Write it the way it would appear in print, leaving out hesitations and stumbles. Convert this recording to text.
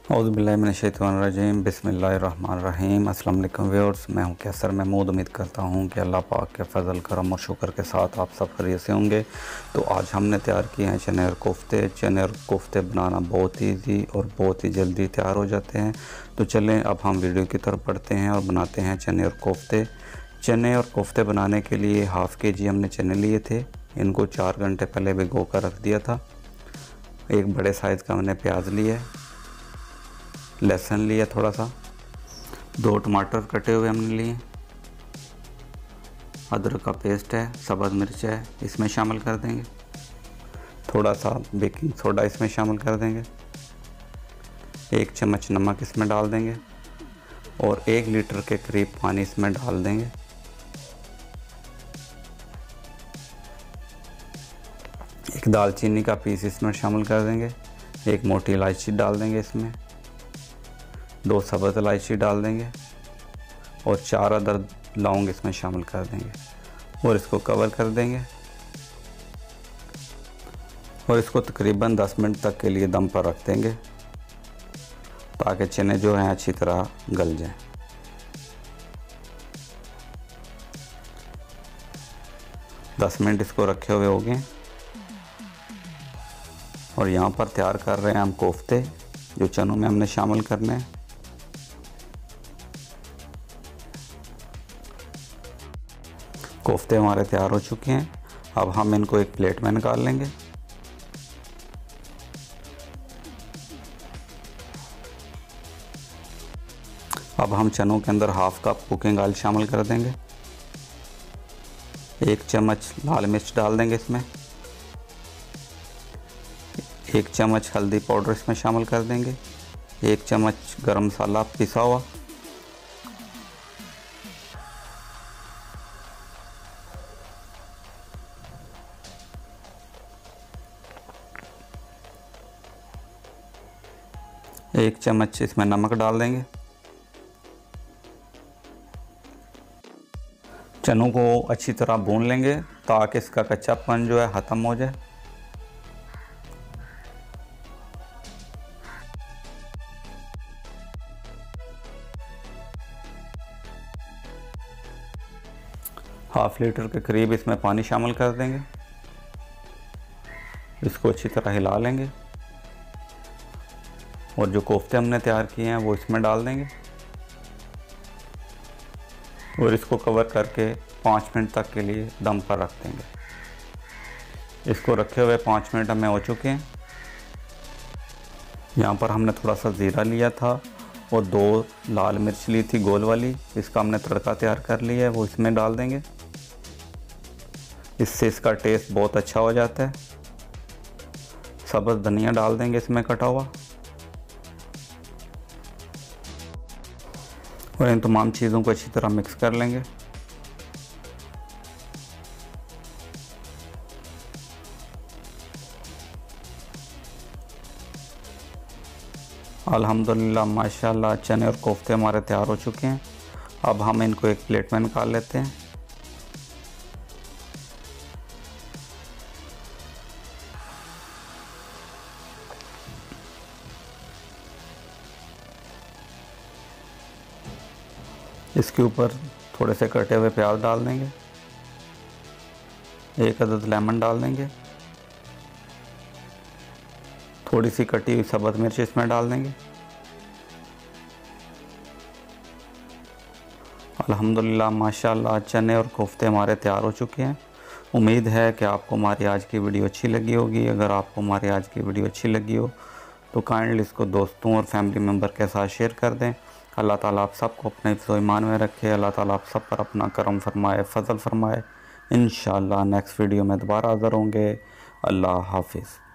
औज़ुबिल्लाहिमिनश्शैतानिर्रजीम बिस्मिल्लाहिर्रहमानिर्रहीम। अस्सलाम वालेकुम व्यूअर्स, मैं हूं कैसर महमूद। उम्मीद करता हूं कि अल्लाह पाक के फ़ज़ल करम और शुक्र के साथ आप सब खैरियत से होंगे। तो आज हमने तैयार किए हैं चने और कोफ्ते। चने और कोफ्ते बनाना बहुत ईजी और बहुत ही जल्दी तैयार हो जाते हैं। तो चलें अब हम वीडियो की तरफ बढ़ते हैं और बनाते हैं चने और कोफ्ते। चने और कोफ्ते बनाने के लिए हाफ़ kg हमने चने लिए थे। इनको 4 घंटे पहले भिगो कर रख दिया था। एक बड़े साइज़ का हमने प्याज लिया है, लहसुन लिया थोड़ा सा, 2 टमाटर कटे हुए हमने लिए, अदरक का पेस्ट है, सब्ज़ मिर्च है, इसमें शामिल कर देंगे। थोड़ा सा बेकिंग सोडा इसमें शामिल कर देंगे। 1 चम्मच नमक इसमें डाल देंगे और 1 लीटर के करीब पानी इसमें डाल देंगे। एक दालचीनी का पीस इसमें शामिल कर देंगे। 1 मोटी इलायची डाल देंगे इसमें, 2 सब्ज़ इलायची डाल देंगे और 4 अदर लौंग इसमें शामिल कर देंगे और इसको कवर कर देंगे और इसको तकरीबन 10 मिनट तक के लिए दम पर रख देंगे ताकि चने जो हैं अच्छी तरह गल जाएं। दस मिनट इसको रखे हुए हो गए और यहाँ पर तैयार कर रहे हैं हम कोफ्ते, जो चनों में हमने शामिल करने हैं। कोफ्ते हमारे तैयार हो चुके हैं। अब हम इनको एक प्लेट में निकाल लेंगे। अब हम चनों के अंदर हाफ कप कुकिंग ऑयल शामिल कर देंगे। 1 चम्मच लाल मिर्च डाल देंगे इसमें। 1 चम्मच हल्दी पाउडर इसमें शामिल कर देंगे। 1 चम्मच गरम मसाला पिसा हुआ, 1 चम्मच इसमें नमक डाल देंगे। चनों को अच्छी तरह भून लेंगे ताकि इसका कच्चापन जो है ख़त्म हो जाए। हाफ लीटर के करीब इसमें पानी शामिल कर देंगे। इसको अच्छी तरह हिला लेंगे और जो कोफ्ते हमने तैयार किए हैं वो इसमें डाल देंगे और इसको कवर करके 5 मिनट तक के लिए दम पर रख देंगे। इसको रखे हुए 5 मिनट हमें हो चुके हैं। यहाँ पर हमने थोड़ा सा ज़ीरा लिया था और 2 लाल मिर्च ली थी गोल वाली, इसका हमने तड़का तैयार कर लिया है, वो इसमें डाल देंगे। इससे इसका टेस्ट बहुत अच्छा हो जाता है। सब्ज़ धनिया डाल देंगे इसमें कटा हुआ और इन तमाम चीज़ों को अच्छी तरह मिक्स कर लेंगे। अल्हम्दुलिल्लाह माशाल्लाह चने और कोफ्ते हमारे तैयार हो चुके हैं। अब हम इनको एक प्लेट में निकाल लेते हैं। इसके ऊपर थोड़े से कटे हुए प्याज डाल देंगे, 1 अदद लेमन डाल देंगे, थोड़ी सी कटी हुई सब्ज़ मिर्च इसमें डाल देंगे। अल्हम्दुलिल्लाह माशाल्लाह चने और कोफ्ते हमारे तैयार हो चुके हैं। उम्मीद है कि आपको हमारी आज की वीडियो अच्छी लगी होगी। अगर आपको हमारी आज की वीडियो अच्छी लगी हो तो काइंडली इसको दोस्तों और फैमिली मेम्बर के साथ शेयर कर दें। अल्लाह ताला आप सबको अपने हिफ्ज़-ओ ईमान में रखे। अल्लाह ताला आप सब पर अपना करम फरमाए, फ़ज़ल फरमाए। इंशाअल्लाह नेक्स्ट वीडियो में दोबारा हाज़िर होंगे। अल्लाह हाफ़िज़।